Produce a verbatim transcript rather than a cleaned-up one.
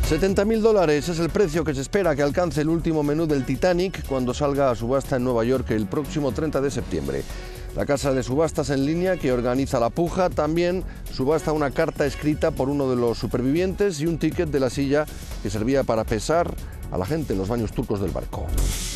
setenta mil dólares es el precio que se espera que alcance el último menú del Titanic cuando salga a subasta en Nueva York el próximo treinta de septiembre. La casa de subastas en línea que organiza la puja también subasta una carta escrita por uno de los supervivientes y un ticket de la silla que servía para pesar a la gente en los baños turcos del barco.